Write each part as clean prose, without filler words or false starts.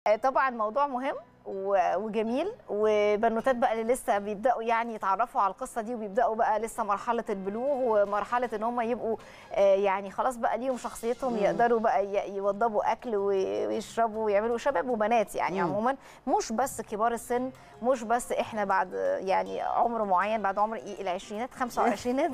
طبعا موضوع مهم وجميل، وبنوتات بقى اللي لسه بيبداوا يعني يتعرفوا على القصه دي، وبيبداوا بقى لسه مرحله البلوغ ومرحله ان هم يبقوا يعني خلاص بقى ليهم شخصيتهم، يقدروا بقى يوضبوا اكل ويشربوا ويعملوا، شباب وبنات يعني عموما، مش بس كبار السن، مش بس احنا بعد يعني عمر معين، بعد عمر العشرينات 25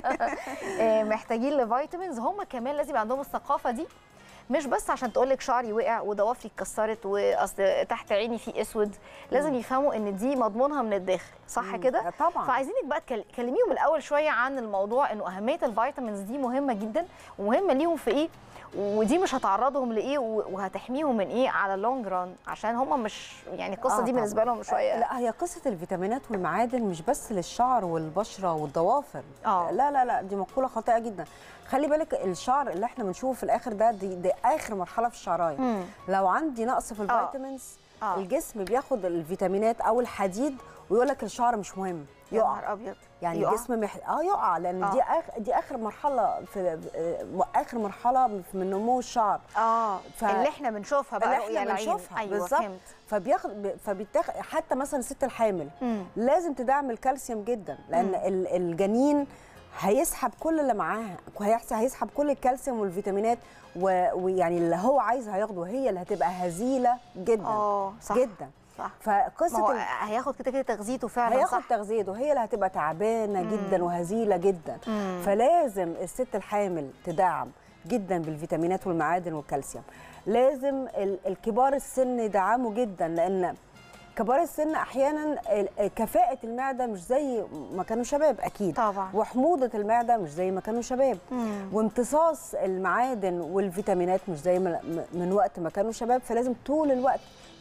محتاجين لفيتامينز. هم كمان لازم عندهم الثقافه دي، مش بس عشان تقولك شعري وقع وضوافري اتكسرت واصل تحت عيني في اسود، لازم يفهموا ان دي مضمونها من الداخل، صح كده؟ طبعا. فعايزينك بقى تكلميهم الاول شويه عن الموضوع، انه اهميه الفيتامينز دي مهمه جدا، ومهمه ليهم في ايه، ودي مش هتعرضهم لايه وهتحميهم من ايه على اللونج ران، عشان هم مش يعني القصه دي بالنسبه لهم شويه. لا، هي قصه الفيتامينات والمعادن مش بس للشعر والبشره والضوافر. لا لا لا، دي مقوله خاطئه جدا. خلي بالك الشعر اللي احنا بنشوفه في الاخر ده، دي اخر مرحله في الشعرايه. لو عندي نقص في الفيتامينز الجسم بياخد الفيتامينات او الحديد ويقول لك الشعر مش مهم، يقع. ابيض يعني يقع. الجسم يقع، لان دي اخر مرحله في اخر مرحله من نمو الشعر. اللي احنا بنشوفها بقى، اللي احنا بنشوفها. أيوة بالظبط. فبيتاخد حتى مثلا الست الحامل لازم تدعم الكالسيوم جدا، لان الجنين هيسحب كل اللي معاها، هيسحب كل الكالسيوم والفيتامينات، ويعني اللي هو عايزه هياخده، هي اللي هتبقى هزيله جدا. صح. جدا. صح. فقصه هياخد كده تغذيته فعلا، هياخد تغذيته، هي اللي هتبقى تعبانه جدا وهزيله جدا. فلازم الست الحامل تدعم جدا بالفيتامينات والمعادن والكالسيوم. لازم الكبار السن يدعموا جدا، لان كبار السن احيانا كفاءه المعده مش زي ما كانوا شباب اكيد طبعا، وحموضه المعده مش زي ما كانوا شباب، وامتصاص المعادن والفيتامينات مش زي من وقت ما كانوا شباب. فلازم طول الوقت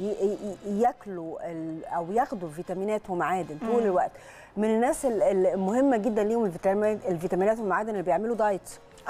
ياكلوا او ياخدوا فيتامينات ومعادن طول الوقت. من الناس المهمه جدا ليهم الفيتامينات والمعادن اللي بيعملوا دايت،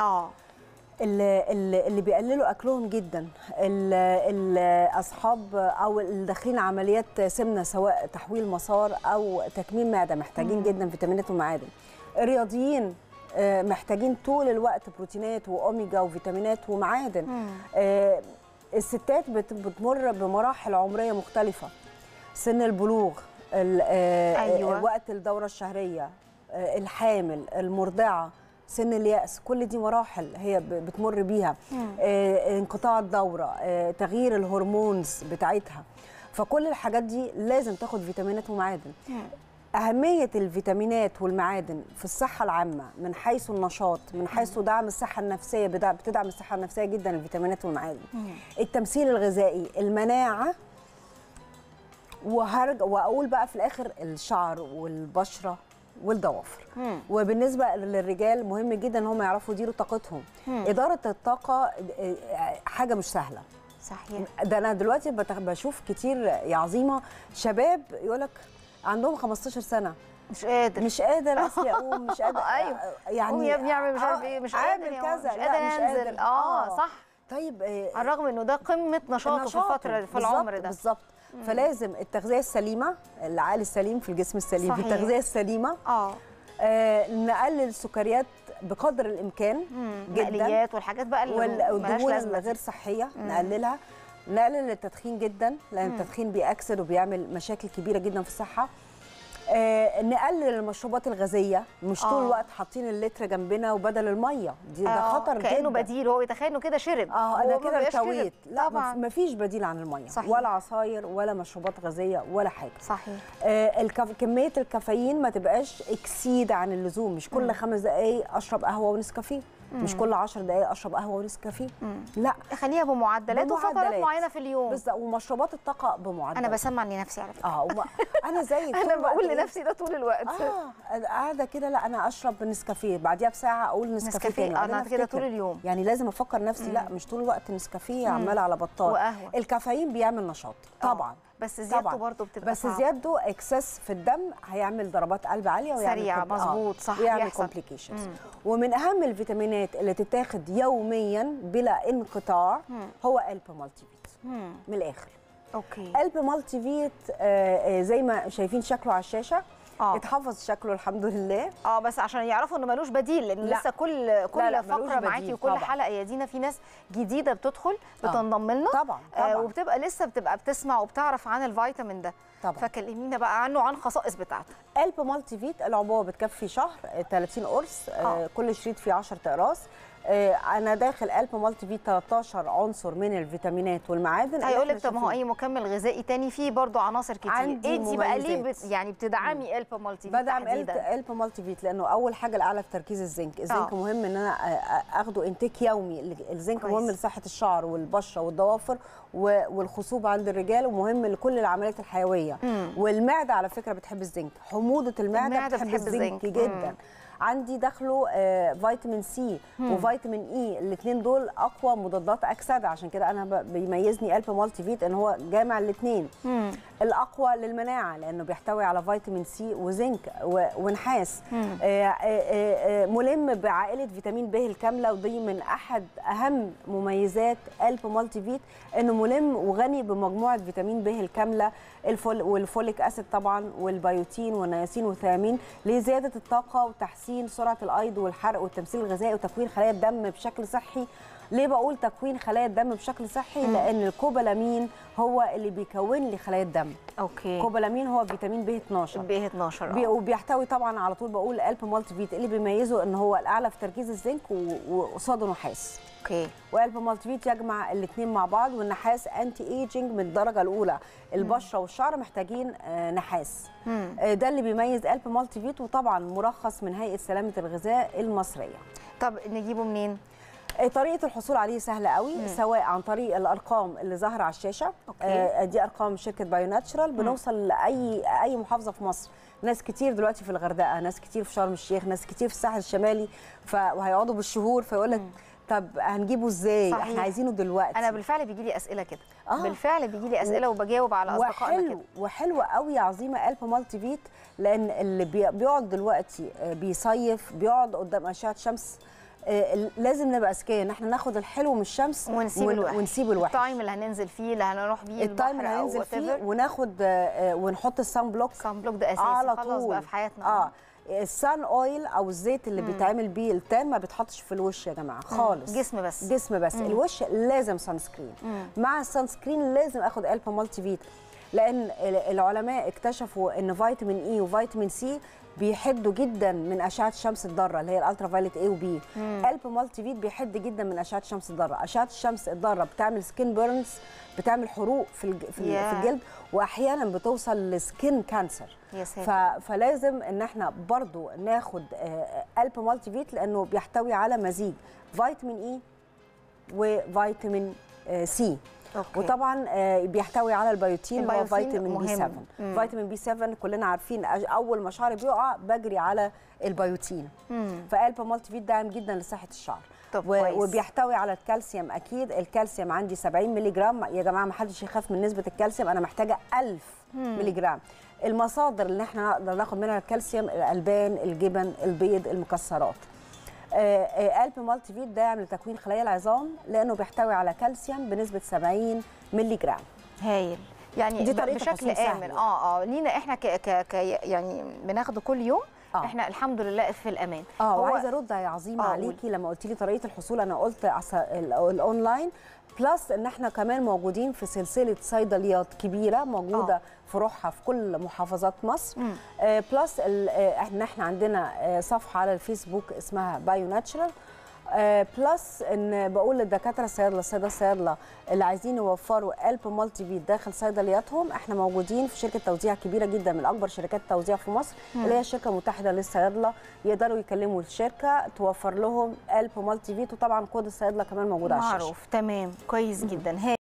اللي بيقللوا اكلهم جدا، الاصحاب او اللي داخلين عمليات سمنه، سواء تحويل مسار او تكميم معده، محتاجين جدا فيتامينات ومعادن. الرياضيين محتاجين طول الوقت بروتينات واوميجا وفيتامينات ومعادن. الستات بتمر بمراحل عمريه مختلفه، سن البلوغ، أيوة. وقت الدوره الشهريه، الحامل، المرضعه، سن اليأس، كل دي مراحل هي بتمر بيها. انقطاع الدورة، تغيير الهرمونز بتاعتها. فكل الحاجات دي لازم تاخد فيتامينات ومعادن. أهمية الفيتامينات والمعادن في الصحة العامة من حيث النشاط، من حيث دعم الصحة النفسية، بتدعم الصحة النفسية جدا الفيتامينات والمعادن. التمثيل الغذائي، المناعة، وأقول بقى في الآخر الشعر والبشرة والضوافر. وبالنسبه للرجال مهم جدا ان هم يعرفوا يديروا طاقتهم. اداره الطاقه حاجه مش سهله. صحيح. ده انا دلوقتي بشوف كتير يا عظيمه شباب يقولك عندهم 15 سنه مش قادر اصلي اقوم، مش قادر ايوه يعني قوم يا ابني اعمل مش عارف ايه، مش قادر كذا، مش قادر انزل. صح. طيب على الرغم انه ده قمه نشاطه في الفتره في العمر ده. بالظبط. فلازم التغذيه السليمه، العقل السليم في الجسم السليم. صحيح. في التغذيه السليمه نقلل السكريات بقدر الامكان جدا، المقليات والحاجات بقى والدهون الغير صحيه نقللها. نقلل التدخين جدا، لان التدخين بيأكسد وبيعمل مشاكل كبيره جدا في الصحه. نقلل المشروبات الغازيه، مش طول الوقت حاطين اللتر جنبنا وبدل الميه، ده خطر جدا. كانه بديل، هو يتخيل انه كده شرب. انا كده ارتويت. لا، ما فيش بديل عن الميه. صحيح. ولا عصاير ولا مشروبات غازيه ولا حاجه. صحيح. كميه الكافيين ما تبقاش اكسيد عن اللزوم. مش كل 5 دقائق اشرب قهوه ونسكافيه، مش كل 10 دقائق اشرب قهوه ونسكافيه. لا، خليها بمعدلات وفترات معينه في اليوم. بالظبط. ومشروبات الطاقه بمعدلات. انا بسمع لنفسي على فكره. انا زي انا بقول لنفسي ده طول الوقت. قاعده كده، لا انا اشرب نسكافيه، بعديها بساعه اقول نسكافيه تاني. انا كده طول اليوم. يعني لازم افكر نفسي لا مش طول الوقت نسكافيه عماله على بطال. وقهوه. الكافيين بيعمل نشاط طبعا، بس زيادته برضه بتبقى بس زيادته اكسس في الدم هيعمل ضربات قلب عاليه ويعمل سريعه. مظبوط. صح. ويعمل كومبليكيشنز. ومن اهم الفيتامينات اللي تتاخد يوميا بلا انقطاع هو ألب مالتي فيت. من الاخر. اوكي. ألب مالتي فيت زي ما شايفين شكله على الشاشه، اتحفظ شكله الحمد لله. بس عشان يعرفوا انه ملوش بديل، لان لسه كل فقره معاكي وكل حلقه يا دينا في ناس جديده بتدخل بتنضم لنا طبعا وبتبقى لسه بتسمع وبتعرف عن الفيتامين ده طبعا. فكلمينا بقى عنه، عن خصائص بتاعته. قلب مالتي فيت العبوه بتكفي شهر، 30 قرص، كل شريط فيه 10 اقراص. انا داخل قلب مالتي فيت 13 عنصر من الفيتامينات والمعادن. هيقول لك طب ما هو اي مكمل غذائي تاني فيه برضه عناصر كتير، ايه دي بقى ليه يعني بتدعمي قلب مالتي فيت؟ بدعم قلب مالتي فيت لانه اول حاجه الاعلى في تركيز الزنك. الزنك مهم ان انا اخده انتاك يومي. الزنك كويس. مهم لصحه الشعر والبشره والضوافر والخصوبه عند الرجال، ومهم لكل العمليات الحيويه. والمعده على فكره بتحب الزنك، حموضه المعده بتحب الزنك جدا. عندي داخله فيتامين سي وفيتامين اي، الاثنين دول اقوى مضادات اكسده، عشان كده انا بيميزني قلب مالتي فيت ان هو جامع الاثنين. الاقوى للمناعه لانه بيحتوي على فيتامين سي وزنك ونحاس. ملم بعائله فيتامين ب الكامله، ودي من احد اهم مميزات قلب مالتي فيت، انه ملم وغني بمجموعه فيتامين ب الكامله، والفوليك اسيد طبعا، والبيوتين والنياسين والثيامين لزياده الطاقه وتحسين سرعه الايض والحرق والتمثيل الغذائي وتكوين خلايا الدم بشكل صحي. ليه بقول تكوين خلايا الدم بشكل صحي؟ لان الكوبالامين هو اللي بيكون لي خلايا الدم. كوبالامين هو فيتامين ب 12. ب 12 وبيحتوي طبعا على طول بقول قلب مالتي فيت اللي بيميزه ان هو الاعلى في تركيز الزنك وقصاده نحاس. وقلب مالتي فيت يجمع الاثنين مع بعض، والنحاس انتي ايجينج من الدرجه الاولى. البشره والشعر محتاجين نحاس. ده اللي بيميز قلب مالتي فيت، وطبعا مرخص من هيئه سلامه الغذاء المصريه. طب نجيبه منين؟ طريقه الحصول عليه سهله قوي، سواء عن طريق الارقام اللي ظاهره على الشاشه. دي ارقام شركه بايو ناتشرال. بنوصل لاي محافظه في مصر. ناس كتير دلوقتي في الغردقه، ناس كتير في شرم الشيخ، ناس كتير في الساحل الشمالي، وهيقعدوا بالشهور، فيقول لك طب هنجيبه ازاي؟ صحيح. احنا عايزينه دلوقتي. انا بالفعل بيجي لي اسئله كده. بالفعل بيجي لي اسئله وبجاوب على اصدقائنا كده. وحلوه قوي يا عظيمه قلب مالتي فيت، لان اللي بيقعد دلوقتي بيصيف، بيقعد قدام اشعه شمس، لازم نبقى اذكياء ان احنا ناخد الحلو من الشمس ونسيب الوحش. التايم اللي هننزل فيه، اللي هنروح بيه التايم اللي هننزل فيه، وناخد ونحط الصن بلوك. الصن بلوك ده اساسي خلاص بقى في حياتنا. السان اويل او الزيت اللي بيتعمل بيه التان ما بيتحطش في الوش يا جماعه خالص. جسم بس. الوش لازم سان سكرين. مع السان سكرين لازم اخد قلب مالتي فيت، لان العلماء اكتشفوا ان فيتامين اي وفيتامين سي بيحدوا جدا من اشعه الشمس الضاره اللي هي الالترا فايلت اي وبي. قلب مالتي فيت بيحد جدا من اشعه الشمس الضاره. اشعه الشمس الضاره بتعمل سكين بيرنز، بتعمل حروق في الجلد، واحيانا بتوصل لسكين كانسر. فلازم ان احنا برضو ناخد قلب مالتي فيت، لانه بيحتوي على مزيج فيتامين اي وفيتامين سي. وطبعا بيحتوي على البيوتين وهو فيتامين بي 7. فيتامين بي 7 كلنا عارفين اول ما شعري بيقع بجري على البيوتين. فقلب مالتي فيت داعم جدا لصحه الشعر. وبيحتوي على الكالسيوم. اكيد الكالسيوم عندي 70 مللي جرام يا جماعه، ما حدش يخاف من نسبه الكالسيوم، انا محتاجه 1000 مللي جرام. المصادر اللي احنا نقدر ناخد منها الكالسيوم الالبان، الجبن، البيض، المكسرات. قلب مالتي فيت داعم لتكوين خلايا العظام، لانه بيحتوي على كالسيوم بنسبه 70 مللي جرام. هايل. يعني دي طريقة بشكل امن. لينا احنا يعني بناخده كل يوم. احنا الحمد لله في الامان. وعايزه ارد يا عظيمه عليكي لما قلت لي طريقه الحصول. انا قلت الاونلاين، بلس ان احنا كمان موجودين في سلسله صيدليات كبيره موجوده فروعها في كل محافظات مصر. بلس ان احنا عندنا صفحه على الفيسبوك اسمها بايو ناتشرال. بلس ان بقول للدكاتره الصيادله اللي عايزين يوفروا قلب مالتي فيت داخل صيدلياتهم، احنا موجودين في شركه توزيع كبيره جدا من اكبر شركات التوزيع في مصر اللي هي الشركه المتحده للصيادله. يقدروا يكلموا الشركه توفر لهم قلب مالتي فيت، وطبعا كود الصيادله كمان موجود على الشاشه. معروف. تمام. كويس جدا.